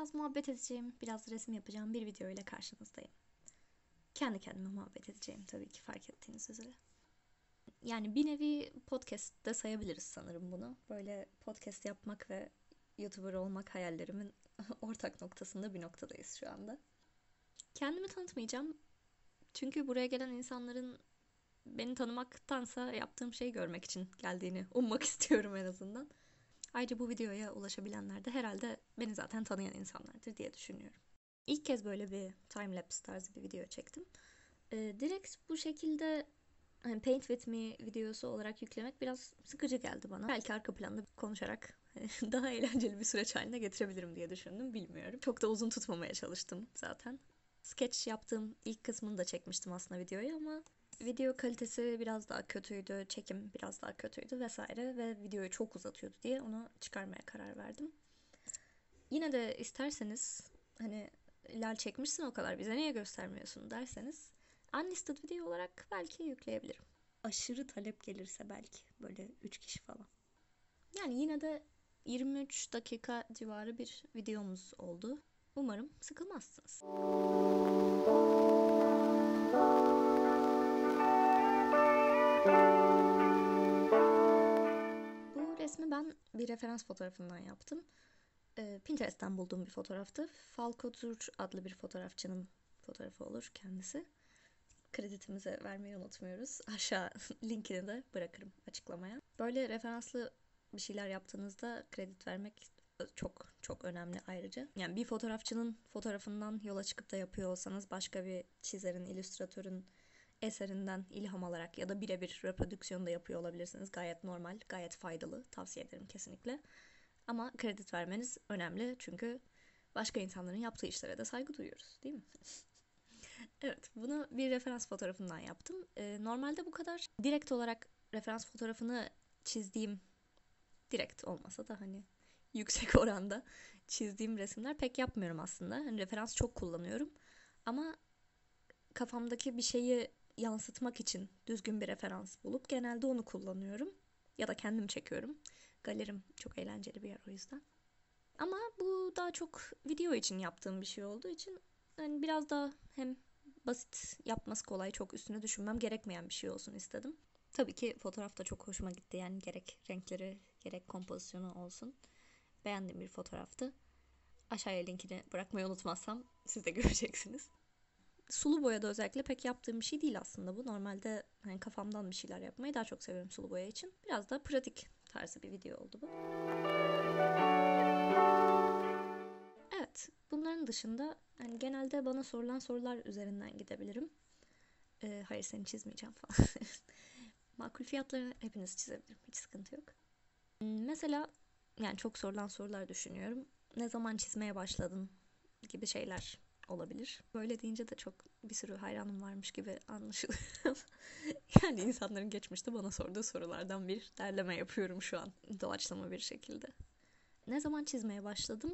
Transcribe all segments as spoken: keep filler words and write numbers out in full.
biraz muhabbet edeceğim, biraz resim yapacağım bir video ile karşınızdayım. Kendi kendime muhabbet edeceğim tabii ki, fark ettiğiniz üzere. Yani bir nevi podcast de sayabiliriz sanırım bunu. Böyle podcast yapmak ve YouTuber olmak hayallerimin ortak noktasında bir noktadayız şu anda. Kendimi tanıtmayacağım. Çünkü buraya gelen insanların beni tanımaktansa yaptığım şeyi görmek için geldiğini ummak istiyorum en azından. Ayrıca bu videoya ulaşabilenler de herhalde beni zaten tanıyan insanlardır diye düşünüyorum. İlk kez böyle bir timelapse tarzı bir video çektim. Ee, direkt bu şekilde hani Paint With Me videosu olarak yüklemek biraz sıkıcı geldi bana. Belki arka planda konuşarak daha eğlenceli bir süreç haline getirebilirim diye düşündüm, bilmiyorum. Çok da uzun tutmamaya çalıştım zaten. Sketch yaptığım ilk kısmını da çekmiştim aslında videoyu ama video kalitesi biraz daha kötüydü, çekim biraz daha kötüydü vesaire ve videoyu çok uzatıyordu diye onu çıkarmaya karar verdim. Yine de isterseniz hani Lal çekmişsin o kadar bize niye göstermiyorsun derseniz unlisted video olarak belki yükleyebilirim. Aşırı talep gelirse belki böyle üç kişi falan. Yani yine de yirmi üç dakika civarı bir videomuz oldu. Umarım sıkılmazsınız. Bu resmi ben bir referans fotoğrafından yaptım. Pinterest'ten bulduğum bir fotoğraftı. Falco Tur adlı bir fotoğrafçının fotoğrafı olur kendisi. Kreditimizi vermeyi unutmuyoruz. Aşağı linkini de bırakırım açıklamaya. Böyle referanslı bir şeyler yaptığınızda kredi vermek çok çok önemli ayrıca. Yani bir fotoğrafçının fotoğrafından yola çıkıp da yapıyor olsanız başka bir çizerin, illüstratörün eserinden ilham alarak ya da birebir reprodüksiyon da yapıyor olabilirsiniz. Gayet normal, gayet faydalı. Tavsiye ederim kesinlikle. Ama kredi vermeniz önemli çünkü başka insanların yaptığı işlere de saygı duyuyoruz, değil mi? Evet, bunu bir referans fotoğrafından yaptım. Ee, normalde bu kadar direkt olarak referans fotoğrafını çizdiğim, direkt olmasa da hani yüksek oranda çizdiğim resimler pek yapmıyorum aslında. Hani referans çok kullanıyorum. Ama kafamdaki bir şeyi yansıtmak için düzgün bir referans bulup genelde onu kullanıyorum. Ya da kendim çekiyorum. Galerim çok eğlenceli bir yer o yüzden. Ama bu daha çok video için yaptığım bir şey olduğu için hani biraz daha hem basit, yapması kolay, çok üstüne düşünmem gerekmeyen bir şey olsun istedim. Tabii ki fotoğraf da çok hoşuma gitti. Yani gerek renkleri gerek kompozisyonu olsun. Beğendiğim bir fotoğraftı. Aşağıya linkini bırakmayı unutmazsam siz de göreceksiniz. Sulu boyada özellikle pek yaptığım bir şey değil aslında bu. Normalde hani kafamdan bir şeyler yapmayı daha çok seviyorum sulu boya için. Biraz da pratik tarzı bir video oldu bu. Evet, bunların dışında yani genelde bana sorulan sorular üzerinden gidebilirim. Ee, hayır seni çizmeyeceğim falan. Makul fiyatları hepiniz çizebilirim. Hiç sıkıntı yok. Mesela yani çok sorulan sorular düşünüyorum. Ne zaman çizmeye başladın gibi şeyler olabilir. Böyle deyince de çok bir sürü hayranım varmış gibi anlaşılıyor. Yani insanların geçmişte bana sorduğu sorulardan bir derleme yapıyorum şu an. Doğaçlama bir şekilde. Ne zaman çizmeye başladım?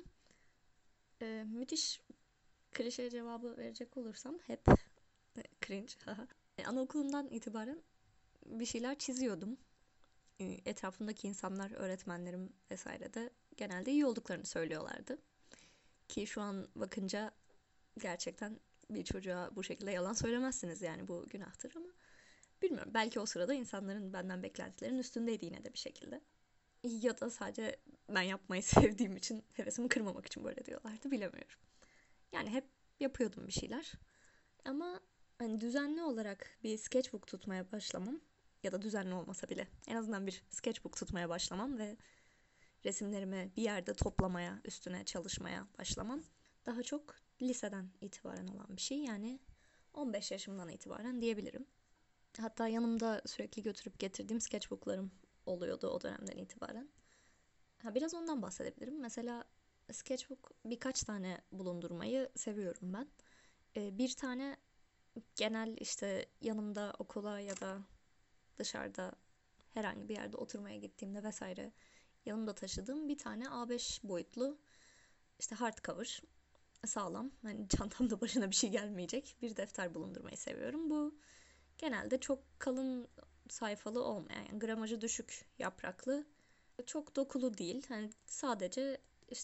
Ee, müthiş klişe cevabı verecek olursam hep cringe. Anaokulundan itibaren bir şeyler çiziyordum. Etrafımdaki insanlar, öğretmenlerim vesaire de genelde iyi olduklarını söylüyorlardı. Ki şu an bakınca gerçekten bir çocuğa bu şekilde yalan söylemezsiniz yani bu günahtır ama bilmiyorum. Belki o sırada insanların benden beklentilerinin üstündeydi yine de bir şekilde. Ya da sadece ben yapmayı sevdiğim için hevesimi kırmamak için böyle diyorlardı bilemiyorum. Yani hep yapıyordum bir şeyler. Ama hani düzenli olarak bir sketchbook tutmaya başlamam ya da düzenli olmasa bile en azından bir sketchbook tutmaya başlamam ve resimlerimi bir yerde toplamaya, üstüne çalışmaya başlamam daha çok liseden itibaren olan bir şey. Yani on beş yaşımdan itibaren diyebilirim. Hatta yanımda sürekli götürüp getirdiğim sketchbooklarım oluyordu o dönemden itibaren. Ha, biraz ondan bahsedebilirim. Mesela sketchbook birkaç tane bulundurmayı seviyorum ben. Ee, bir tane genel işte yanımda okula ya da dışarıda herhangi bir yerde oturmaya gittiğimde vesaire yanımda taşıdığım bir tane A beş boyutlu işte hardcover sağlam hani çantamda başına bir şey gelmeyecek bir defter bulundurmayı seviyorum. Bu genelde çok kalın sayfalı olmayan yani gramajı düşük yapraklı çok dokulu değil hani sadece işte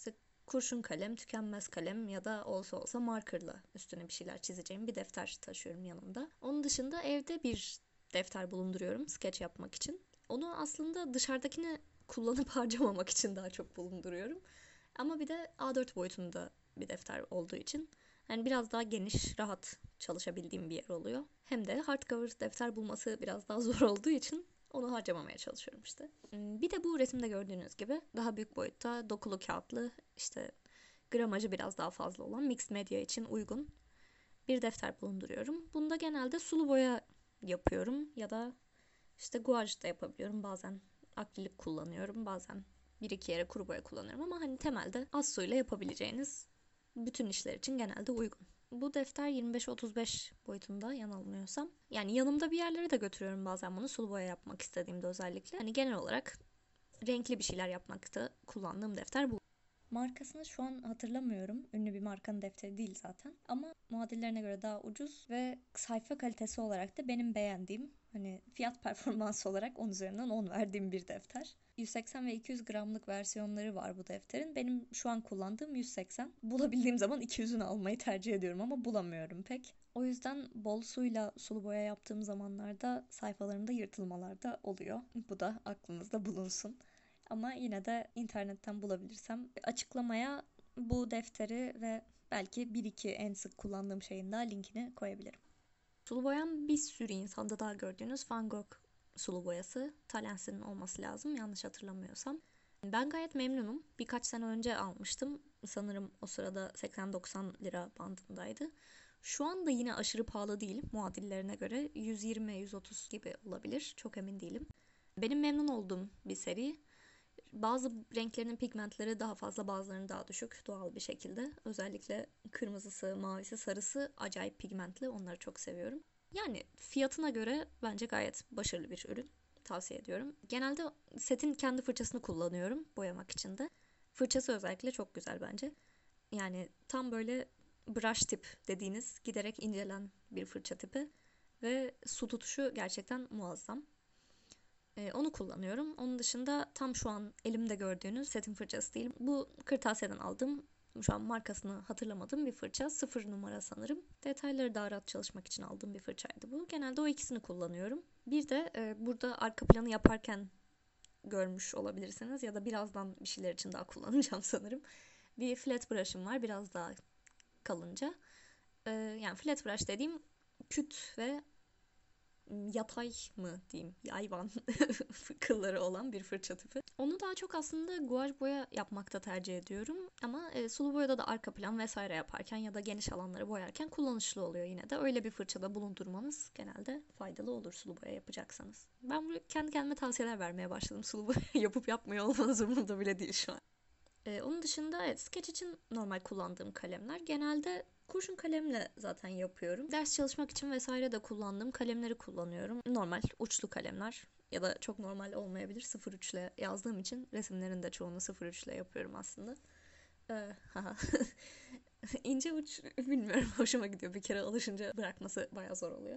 kurşun kalem, tükenmez kalem ya da olsa olsa markerla üstüne bir şeyler çizeceğim bir defter taşıyorum yanımda. Onun dışında evde bir defter bulunduruyorum sketch yapmak için. Onu aslında dışarıdakini kullanıp harcamamak için daha çok bulunduruyorum. Ama bir de A dört boyutunda bir defter olduğu için yani biraz daha geniş, rahat çalışabildiğim bir yer oluyor. Hem de hardcover defter bulması biraz daha zor olduğu için onu harcamamaya çalışıyorum işte. Bir de bu resimde gördüğünüz gibi daha büyük boyutta dokulu kağıtlı, işte gramajı biraz daha fazla olan, mixed media için uygun bir defter bulunduruyorum. Bunda genelde sulu boya yapıyorum ya da işte guaj da yapabiliyorum. Bazen akrilik kullanıyorum, bazen bir iki yere kuru boya kullanıyorum ama hani temelde az suyla yapabileceğiniz bütün işler için genelde uygun. Bu defter yirmi beş otuz beş boyutunda yanılmıyorsam. Yani yanımda bir yerlere de götürüyorum bazen bunu sulu boya yapmak istediğimde özellikle. Hani genel olarak renkli bir şeyler yapmakta kullandığım defter bu. Markasını şu an hatırlamıyorum. Ünlü bir markanın defteri değil zaten. Ama muadillerine göre daha ucuz ve sayfa kalitesi olarak da benim beğendiğim, hani fiyat performansı olarak on üzerinden on verdiğim bir defter. yüz seksen ve iki yüz gramlık versiyonları var bu defterin. Benim şu an kullandığım yüz seksen. Bulabildiğim zaman iki yüzünü almayı tercih ediyorum ama bulamıyorum pek. O yüzden bol suyla sulu boya yaptığım zamanlarda sayfalarımda yırtılmalar da oluyor. Bu da aklınızda bulunsun. Ama yine de internetten bulabilirsem açıklamaya bu defteri ve belki bir iki en sık kullandığım şeyin daha linkini koyabilirim. Sulu boyam bir sürü insanda daha gördüğünüz Van Gogh sulu boyası. Talens'in olması lazım yanlış hatırlamıyorsam. Ben gayet memnunum. Birkaç sene önce almıştım. Sanırım o sırada seksen doksan lira bandındaydı. Şu anda yine aşırı pahalı değil muadillerine göre. yüz yirmi yüz otuz gibi olabilir. Çok emin değilim. Benim memnun olduğum bir seri. Bazı renklerinin pigmentleri daha fazla, bazılarının daha düşük doğal bir şekilde. Özellikle kırmızısı, mavisi, sarısı acayip pigmentli. Onları çok seviyorum. Yani fiyatına göre bence gayet başarılı bir ürün. Tavsiye ediyorum. Genelde setin kendi fırçasını kullanıyorum boyamak için de. Fırçası özellikle çok güzel bence. Yani tam böyle brush tip dediğiniz giderek incelen bir fırça tipi. Ve su tutuşu gerçekten muazzam. Ee, onu kullanıyorum. Onun dışında tam şu an elimde gördüğünüz setin fırçası değil. Bu kırtasiyeden aldığım, şu an markasını hatırlamadığım bir fırça. Sıfır numara sanırım. Detayları daha rahat çalışmak için aldığım bir fırçaydı bu. Genelde o ikisini kullanıyorum. Bir de e, burada arka planı yaparken görmüş olabilirsiniz ya da birazdan bir şeyler için daha kullanacağım sanırım. Bir flat brush'ım var biraz daha kalınca. Ee, yani flat brush dediğim küt ve yatay mı diyeyim, yayvan kılları olan bir fırça tipi. Onu daha çok aslında guaj boya yapmakta tercih ediyorum. Ama e, sulu boyada da arka plan vesaire yaparken ya da geniş alanları boyarken kullanışlı oluyor yine de. Öyle bir fırçada bulundurmanız genelde faydalı olur sulu boya yapacaksanız. Ben buraya kendi kendime tavsiyeler vermeye başladım. Sulu boya yapıp yapmıyor olmanız umurumda bile değil şu an. Ee, onun dışında evet, sketch için normal kullandığım kalemler genelde kurşun kalemle zaten yapıyorum. Ders çalışmak için vesaire de kullandığım kalemleri kullanıyorum. Normal uçlu kalemler ya da çok normal olmayabilir. sıfır üç ile yazdığım için resimlerin de çoğunu sıfır üç ile yapıyorum aslında. Ee, İnce uç bilmiyorum, hoşuma gidiyor. Bir kere alışınca bırakması bayağı zor oluyor.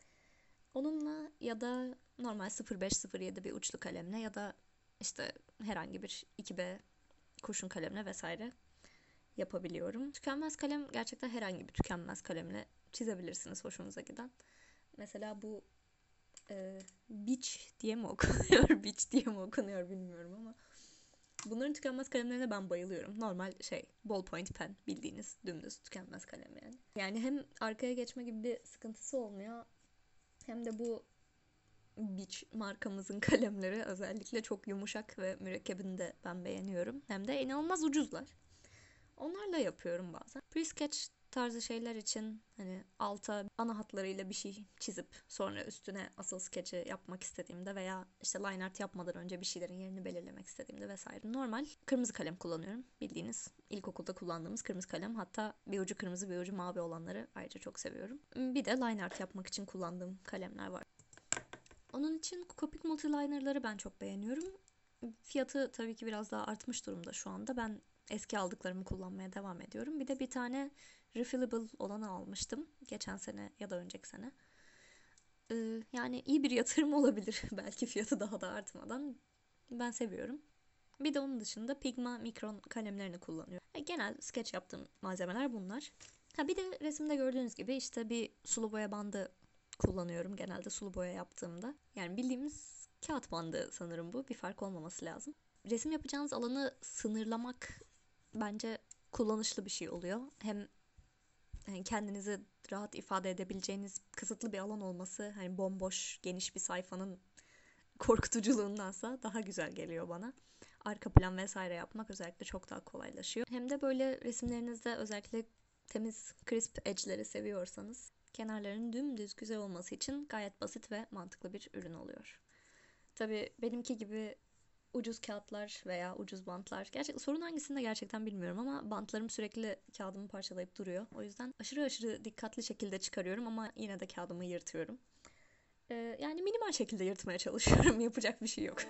Onunla ya da normal sıfır beş sıfır yedi bir uçlu kalemle ya da işte herhangi bir iki B kurşun kalemle vesaire yapabiliyorum. Tükenmez kalem gerçekten herhangi bir tükenmez kalemle çizebilirsiniz hoşunuza giden. Mesela bu e, Beach diye mi okunuyor, Beach diye mi okunuyor bilmiyorum ama bunların tükenmez kalemlerine ben bayılıyorum. Normal şey, ballpoint pen, bildiğiniz dümdüz tükenmez kalem yani. Yani hem arkaya geçme gibi bir sıkıntısı olmuyor hem de bu Beach markamızın kalemleri özellikle çok yumuşak ve mürekkebini de ben beğeniyorum. Hem de inanılmaz ucuzlar. Onlarla yapıyorum bazen. Pre-sketch tarzı şeyler için hani alta ana hatlarıyla bir şey çizip sonra üstüne asıl sketch'i yapmak istediğimde veya işte line art yapmadan önce bir şeylerin yerini belirlemek istediğimde vesaire normal kırmızı kalem kullanıyorum. Bildiğiniz ilkokulda kullandığımız kırmızı kalem, hatta bir ucu kırmızı bir ucu mavi olanları ayrıca çok seviyorum. Bir de line art yapmak için kullandığım kalemler var. Onun için Copic Multiliner'ları ben çok beğeniyorum. Fiyatı tabii ki biraz daha artmış durumda şu anda. Ben eski aldıklarımı kullanmaya devam ediyorum. Bir de bir tane refillable olanı almıştım. Geçen sene ya da önceki sene. Ee, yani iyi bir yatırım olabilir. Belki fiyatı daha da artmadan. Ben seviyorum. Bir de onun dışında Pigma mikron kalemlerini kullanıyorum. E, genel sketch yaptığım malzemeler bunlar. Ha bir de resimde gördüğünüz gibi işte bir sulu boya bandı kullanıyorum genelde sulu boya yaptığımda. Yani bildiğimiz kağıt bandı sanırım bu. Bir fark olmaması lazım. Resim yapacağınız alanı sınırlamak bence kullanışlı bir şey oluyor. Hem yani kendinizi rahat ifade edebileceğiniz kısıtlı bir alan olması, hani bomboş, geniş bir sayfanın korkutuculuğundansa daha güzel geliyor bana. Arka plan vesaire yapmak özellikle çok daha kolaylaşıyor. Hem de böyle resimlerinizde özellikle temiz, crisp edge'leri seviyorsanız kenarların dümdüz güzel olması için gayet basit ve mantıklı bir ürün oluyor. Tabii benimki gibi ucuz kağıtlar veya ucuz bantlar. Gerçekten sorun hangisinde gerçekten bilmiyorum ama bantlarım sürekli kağıdımı parçalayıp duruyor. O yüzden aşırı aşırı dikkatli şekilde çıkarıyorum ama yine de kağıdımı yırtıyorum. Ee, yani minimal şekilde yırtmaya çalışıyorum. Yapacak bir şey yok.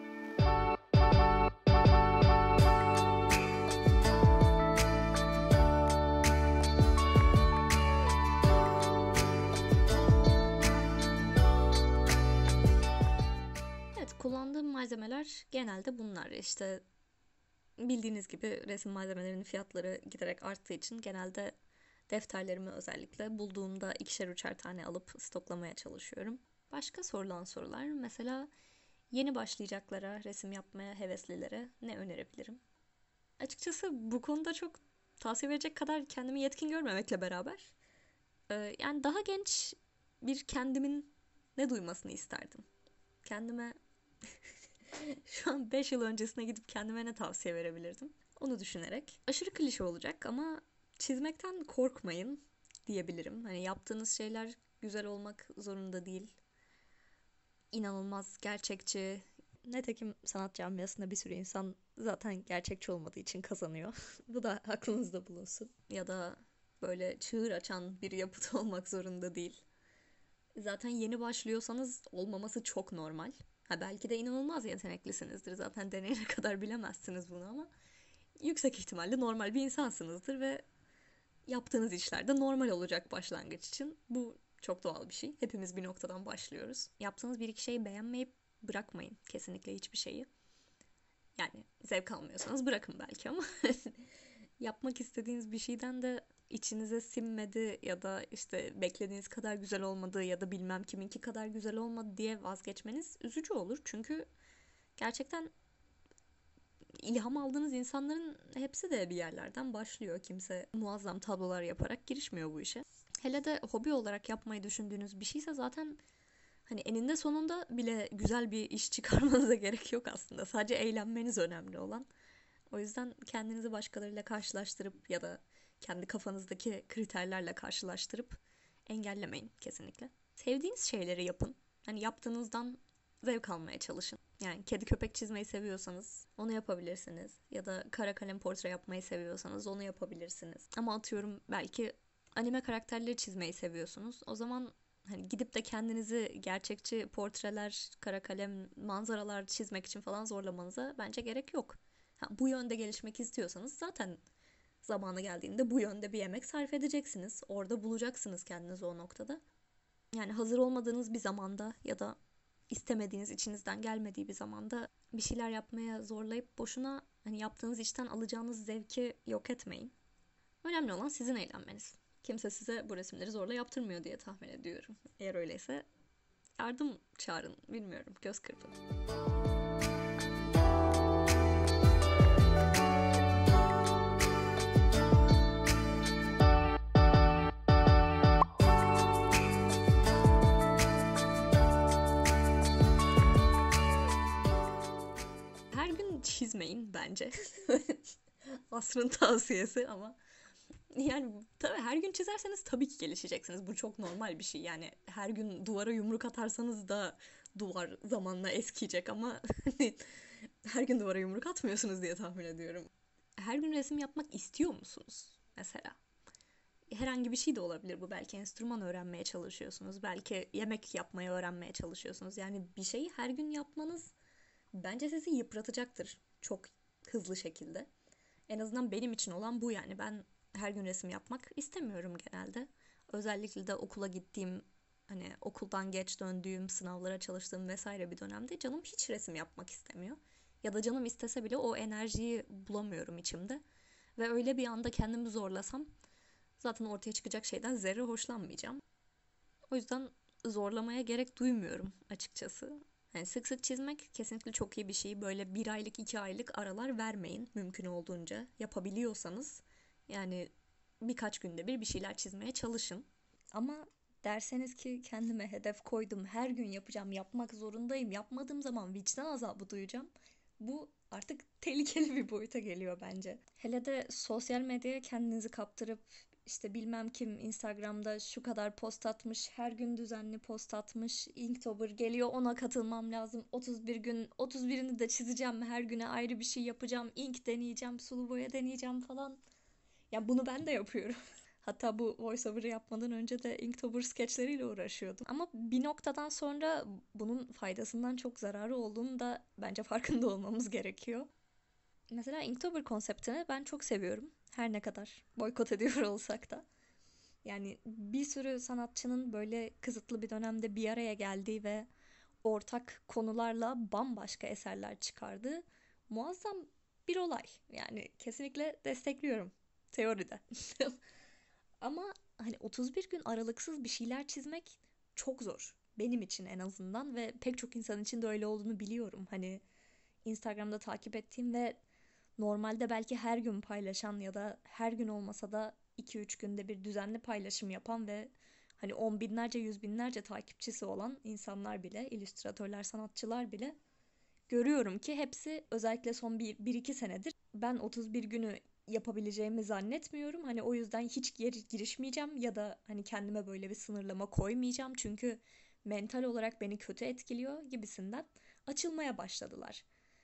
Evet, kullandığım malzemeler genelde bunlar. İşte bildiğiniz gibi resim malzemelerinin fiyatları giderek arttığı için genelde defterlerimi özellikle bulduğumda ikişer üçer tane alıp stoklamaya çalışıyorum. Başka sorulan sorular mesela yeni başlayacaklara, resim yapmaya heveslilere ne önerebilirim? Açıkçası bu konuda çok tavsiye verecek kadar kendimi yetkin görmemekle beraber e, yani daha genç bir kendimin ne duymasını isterdim? Kendime şu an beş yıl öncesine gidip kendime ne tavsiye verebilirdim? Onu düşünerek. Aşırı klişe olacak ama çizmekten korkmayın diyebilirim. Hani yaptığınız şeyler güzel olmak zorunda değil. İnanılmaz gerçekçi. Nitekim sanat camiasında bir sürü insan zaten gerçekçi olmadığı için kazanıyor. Bu da aklınızda bulunsun. Ya da böyle çığır açan bir yapıt olmak zorunda değil. Zaten yeni başlıyorsanız olmaması çok normal. Ha belki de inanılmaz yeteneklisinizdir. Zaten deneyene kadar bilemezsiniz bunu ama yüksek ihtimalle normal bir insansınızdır ve yaptığınız işler de normal olacak başlangıç için. Bu çok doğal bir şey. Hepimiz bir noktadan başlıyoruz. Yaptığınız bir iki şeyi beğenmeyip bırakmayın kesinlikle hiçbir şeyi. Yani zevk almıyorsanız bırakın belki ama yapmak istediğiniz bir şeyden de içinize sinmedi ya da işte beklediğiniz kadar güzel olmadı ya da bilmem kiminki kadar güzel olmadı diye vazgeçmeniz üzücü olur. Çünkü gerçekten ilham aldığınız insanların hepsi de bir yerlerden başlıyor. Kimse muazzam tablolar yaparak girişmiyor bu işe. Hele de hobi olarak yapmayı düşündüğünüz bir şeyse zaten hani eninde sonunda bile güzel bir iş çıkarmanıza gerek yok aslında. Sadece eğlenmeniz önemli olan. O yüzden kendinizi başkalarıyla karşılaştırıp ya da kendi kafanızdaki kriterlerle karşılaştırıp engellemeyin kesinlikle. Sevdiğiniz şeyleri yapın. Hani yaptığınızdan zevk almaya çalışın. Yani kedi köpek çizmeyi seviyorsanız onu yapabilirsiniz. Ya da kara kalem portre yapmayı seviyorsanız onu yapabilirsiniz. Ama atıyorum belki anime karakterleri çizmeyi seviyorsunuz. O zaman hani gidip de kendinizi gerçekçi portreler, kara kalem, manzaralar çizmek için falan zorlamanıza bence gerek yok. Ha, bu yönde gelişmek istiyorsanız zaten zamanı geldiğinde bu yönde bir emek sarf edeceksiniz. Orada bulacaksınız kendinizi o noktada. Yani hazır olmadığınız bir zamanda ya da istemediğiniz, içinizden gelmediği bir zamanda bir şeyler yapmaya zorlayıp boşuna hani yaptığınız işten alacağınız zevki yok etmeyin. Önemli olan sizin eğlenmeniz. Kimse size bu resimleri zorla yaptırmıyor diye tahmin ediyorum. Eğer öyleyse yardım çağırın, bilmiyorum, göz kırpın. Her gün çizmeyin bence. Asrın tavsiyesi ama yani tabii her gün çizerseniz tabii ki gelişeceksiniz. Bu çok normal bir şey. Yani her gün duvara yumruk atarsanız da duvar zamanla eskiyecek ama her gün duvara yumruk atmıyorsunuz diye tahmin ediyorum. Her gün resim yapmak istiyor musunuz mesela? Herhangi bir şey de olabilir bu. Belki enstrüman öğrenmeye çalışıyorsunuz. Belki yemek yapmayı öğrenmeye çalışıyorsunuz. Yani bir şeyi her gün yapmanız bence sizi yıpratacaktır çok hızlı şekilde. En azından benim için olan bu yani. Ben her gün resim yapmak istemiyorum genelde. Özellikle de okula gittiğim, hani okuldan geç döndüğüm, sınavlara çalıştığım vesaire bir dönemde canım hiç resim yapmak istemiyor. Ya da canım istese bile o enerjiyi bulamıyorum içimde. Ve öyle bir anda kendimi zorlasam zaten ortaya çıkacak şeyden zerre hoşlanmayacağım. O yüzden zorlamaya gerek duymuyorum açıkçası. Yani sık sık çizmek kesinlikle çok iyi bir şey. Böyle bir aylık, iki aylık aralar vermeyin mümkün olduğunca. Yapabiliyorsanız yani birkaç günde bir bir şeyler çizmeye çalışın. Ama derseniz ki kendime hedef koydum, her gün yapacağım, yapmak zorundayım, yapmadığım zaman vicdan azabı duyacağım. Bu artık tehlikeli bir boyuta geliyor bence. Hele de sosyal medyaya kendinizi kaptırıp işte bilmem kim Instagram'da şu kadar post atmış, her gün düzenli post atmış, Inktober geliyor ona katılmam lazım, otuz bir gün, otuz birini de çizeceğim, her güne ayrı bir şey yapacağım, ink deneyeceğim, sulu boya deneyeceğim falan. Ya bunu ben de yapıyorum. Hatta bu voiceover'ı yapmadan önce de Inktober skeçleriyle uğraşıyordum. Ama bir noktadan sonra bunun faydasından çok zararı olduğunu da bence farkında olmamız gerekiyor. Mesela Inktober konseptini ben çok seviyorum. Her ne kadar boykot ediyor olsak da. Yani bir sürü sanatçının böyle kısıtlı bir dönemde bir araya geldiği ve ortak konularla bambaşka eserler çıkardığı muazzam bir olay. Yani kesinlikle destekliyorum teoride. Ama hani otuz bir gün aralıksız bir şeyler çizmek çok zor. Benim için en azından ve pek çok insan için de öyle olduğunu biliyorum. Hani Instagram'da takip ettiğim ve normalde belki her gün paylaşan ya da her gün olmasa da iki üç günde bir düzenli paylaşım yapan ve hani on binlerce, yüz binlerce takipçisi olan insanlar bile, illüstratörler, sanatçılar bile görüyorum ki hepsi özellikle son bir, bir iki senedir ben otuz bir günü yapabileceğimi zannetmiyorum. Hani o yüzden hiç girişmeyeceğim ya da hani kendime böyle bir sınırlama koymayacağım. Çünkü mental olarak beni kötü etkiliyor gibisinden açılmaya başladılar.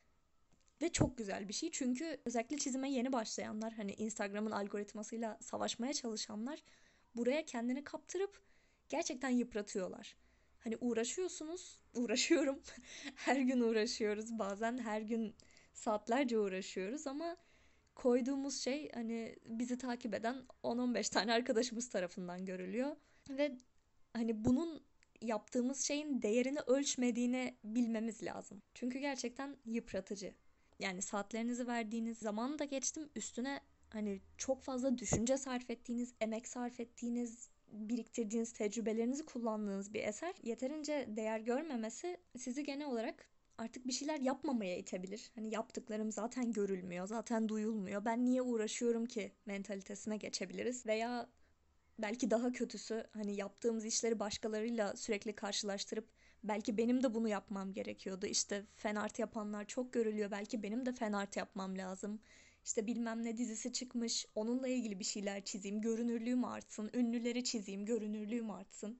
Ve çok güzel bir şey çünkü özellikle çizime yeni başlayanlar, hani Instagram'ın algoritmasıyla savaşmaya çalışanlar buraya kendini kaptırıp gerçekten yıpratıyorlar. Hani uğraşıyorsunuz, uğraşıyorum. Her gün uğraşıyoruz, bazen her gün saatlerce uğraşıyoruz ama koyduğumuz şey hani bizi takip eden on on beş tane arkadaşımız tarafından görülüyor. Ve hani bunun yaptığımız şeyin değerini ölçmediğini bilmemiz lazım. Çünkü gerçekten yıpratıcı. Yani saatlerinizi verdiğiniz zaman da geçtim, üstüne hani çok fazla düşünce sarf ettiğiniz, emek sarf ettiğiniz, biriktirdiğiniz tecrübelerinizi kullandığınız bir eser yeterince değer görmemesi sizi genel olarak artık bir şeyler yapmamaya itebilir. Hani yaptıklarım zaten görülmüyor, zaten duyulmuyor. Ben niye uğraşıyorum ki mentalitesine geçebiliriz. Veya belki daha kötüsü, hani yaptığımız işleri başkalarıyla sürekli karşılaştırıp belki benim de bunu yapmam gerekiyordu. İşte fan art yapanlar çok görülüyor. Belki benim de fan art yapmam lazım. İşte bilmem ne dizisi çıkmış. Onunla ilgili bir şeyler çizeyim. Görünürlüğüm artsın. Ünlüleri çizeyim. Görünürlüğüm artsın.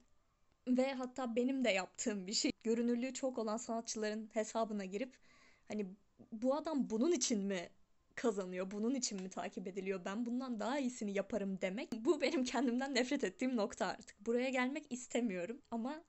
Ve hatta benim de yaptığım bir şey. Görünürlüğü çok olan sanatçıların hesabına girip hani bu adam bunun için mi kazanıyor, bunun için mi takip ediliyor, ben bundan daha iyisini yaparım demek. Bu benim kendimden nefret ettiğim nokta artık. Buraya gelmek istemiyorum ama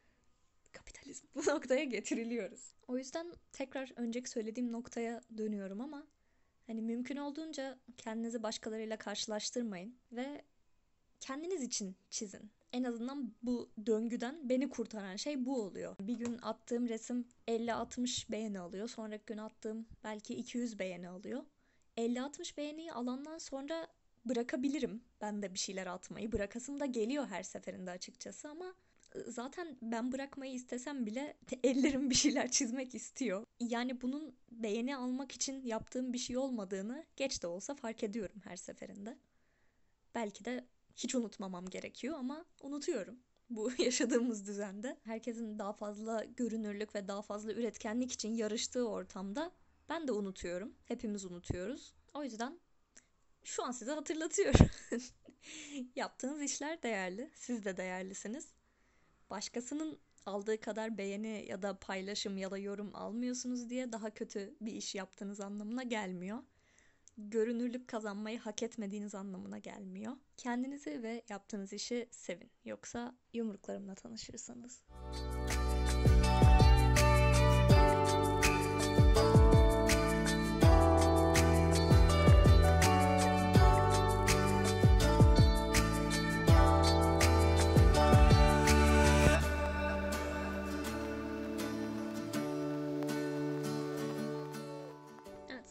kapitalizm bu noktaya getiriliyoruz. O yüzden tekrar önceki söylediğim noktaya dönüyorum ama hani mümkün olduğunca kendinizi başkalarıyla karşılaştırmayın ve kendiniz için çizin. En azından bu döngüden beni kurtaran şey bu oluyor. Bir gün attığım resim elli altmış beğeni alıyor. Sonraki gün attığım belki iki yüz beğeni alıyor. elli altmış beğeniyi alandan sonra bırakabilirim ben de bir şeyler atmayı. Bırakasım da geliyor her seferinde açıkçası ama zaten ben bırakmayı istesem bile ellerim bir şeyler çizmek istiyor. Yani bunun beğeni almak için yaptığım bir şey olmadığını geç de olsa fark ediyorum her seferinde. Belki de hiç unutmamam gerekiyor ama unutuyorum. Bu yaşadığımız düzende herkesin daha fazla görünürlük ve daha fazla üretkenlik için yarıştığı ortamda ben de unutuyorum. Hepimiz unutuyoruz. O yüzden şu an size hatırlatıyorum. Yaptığınız işler değerli. Siz de değerlisiniz. Başkasının aldığı kadar beğeni ya da paylaşım ya da yorum almıyorsunuz diye daha kötü bir iş yaptığınız anlamına gelmiyor. Görünürlük kazanmayı hak etmediğiniz anlamına gelmiyor. Kendinizi ve yaptığınız işi sevin. Yoksa yumruklarımla tanışırsınız.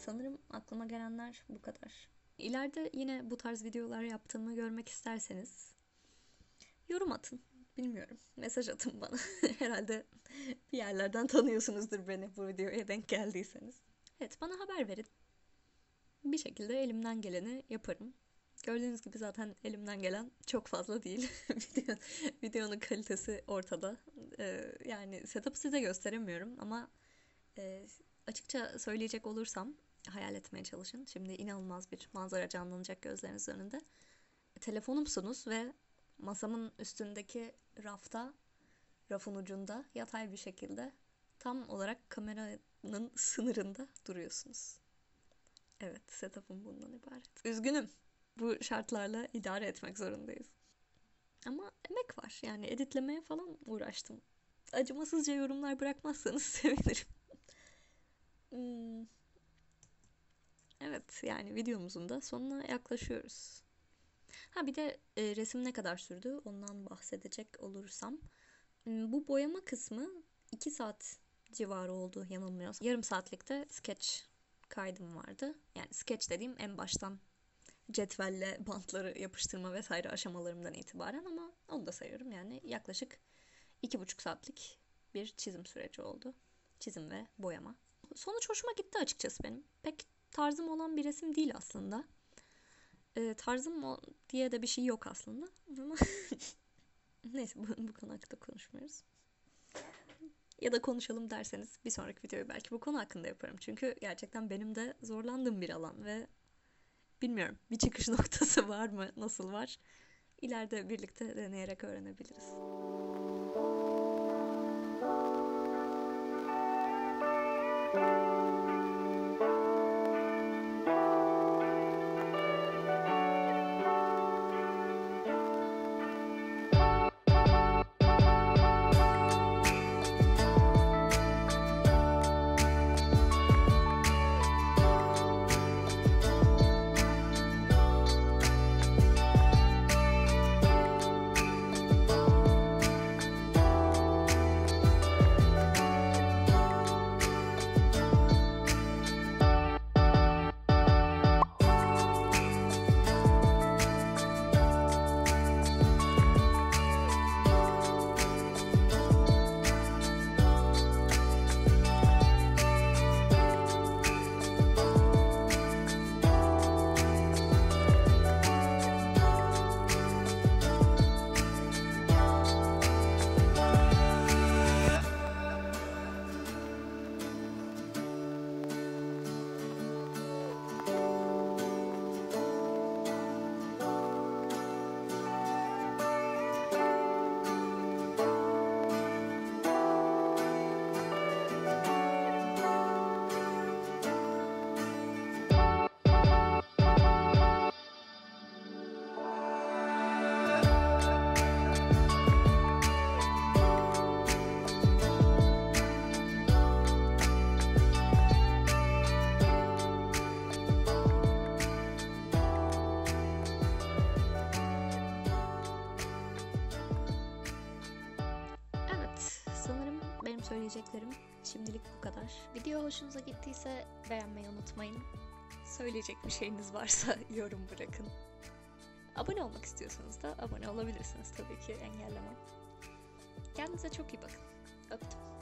sanırım aklıma gelenler bu kadar. İleride yine bu tarz videolar yaptığımı görmek isterseniz yorum atın. Bilmiyorum. Mesaj atın bana. Herhalde bir yerlerden tanıyorsunuzdur beni bu videoya denk geldiyseniz. Evet, bana haber verin. Bir şekilde elimden geleni yaparım. Gördüğünüz gibi zaten elimden gelen çok fazla değil. Video, videonun kalitesi ortada. Ee, yani setup'ı size gösteremiyorum ama e, açıkça söyleyecek olursam hayal etmeye çalışın. Şimdi inanılmaz bir manzara canlanacak gözlerinizin önünde. Telefonumsunuz ve masamın üstündeki rafta, rafın ucunda yatay bir şekilde tam olarak kameranın sınırında duruyorsunuz. Evet, setup'ım bundan ibaret. Üzgünüm. Bu şartlarla idare etmek zorundayız. Ama emek var. Yani editlemeye falan uğraştım. Acımasızca yorumlar bırakmazsanız sevinirim. hmm. Evet, yani videomuzun da sonuna yaklaşıyoruz. Ha bir de e, resim ne kadar sürdü ondan bahsedecek olursam. Bu boyama kısmı iki saat civarı oldu yanılmıyorsam. Yarım saatlikte sketch kaydım vardı. Yani sketch dediğim en baştan cetvelle bantları yapıştırma vesaire aşamalarımdan itibaren, ama onu da sayıyorum. Yani yaklaşık iki buçuk saatlik bir çizim süreci oldu. Çizim ve boyama. Sonuç hoşuma gitti açıkçası benim. Pek tarzım olan bir resim değil aslında. E, tarzım o diye de bir şey yok aslında. Ama neyse bu, bu konu hakkında konuşmuyoruz. Ya da konuşalım derseniz bir sonraki videoyu belki bu konu hakkında yaparım. Çünkü gerçekten benim de zorlandığım bir alan ve bilmiyorum bir çıkış noktası var mı, nasıl var? İleride birlikte deneyerek öğrenebiliriz. Söyleyeceklerim şimdilik bu kadar. Video hoşunuza gittiyse beğenmeyi unutmayın. Söyleyecek bir şeyiniz varsa yorum bırakın. Abone olmak istiyorsanız da abone olabilirsiniz, tabii ki engellemem. Kendinize çok iyi bakın. Öptüm.